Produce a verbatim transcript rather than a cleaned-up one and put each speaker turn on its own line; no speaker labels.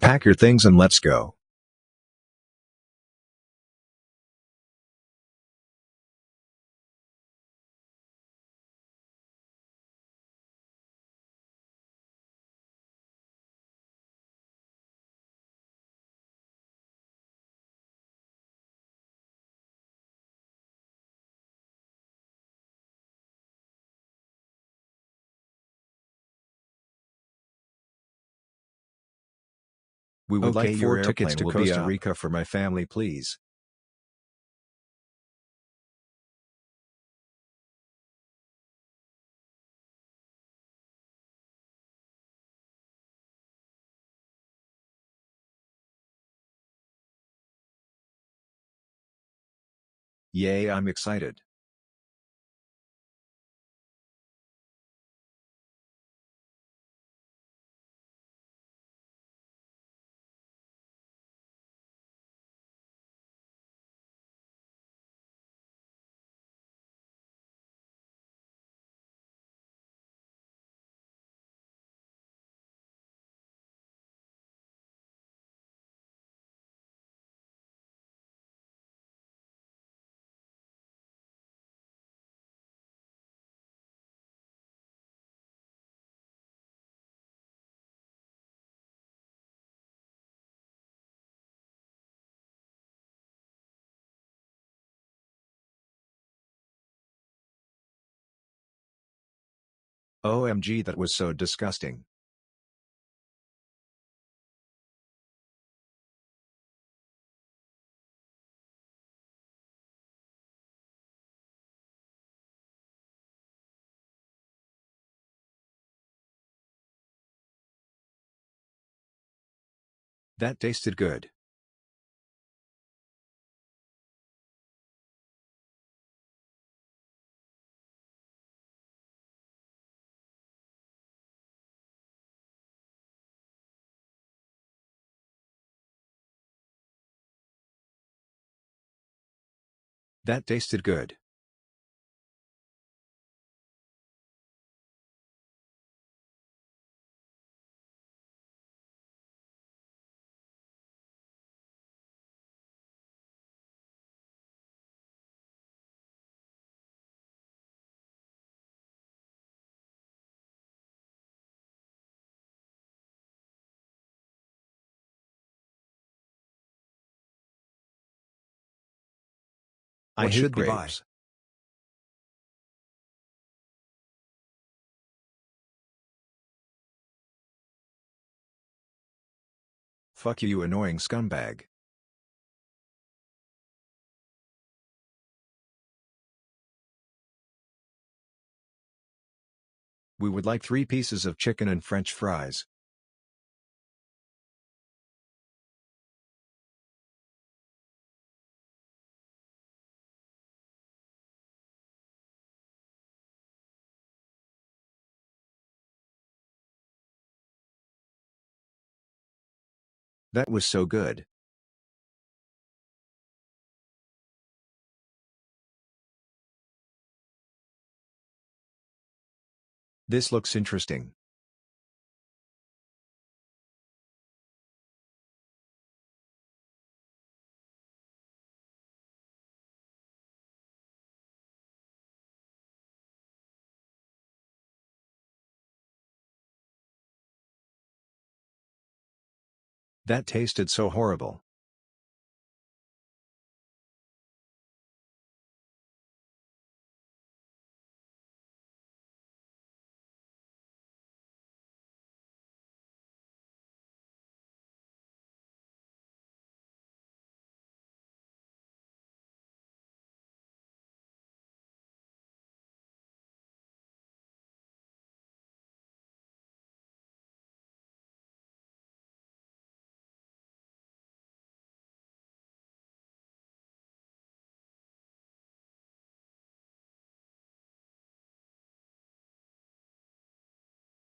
Pack your things and let's go. We would
Okay,
like
your
four tickets
airplane
to
will be
Costa
up.
Rica for my family, please. Yay, I'm excited. O M G, that was so disgusting. That tasted good. That tasted good. I
What
hate
should we buy?
grapes. Fuck you, you annoying scumbag. We would like three pieces of chicken and French fries. That was so good. This looks interesting. That tasted so horrible.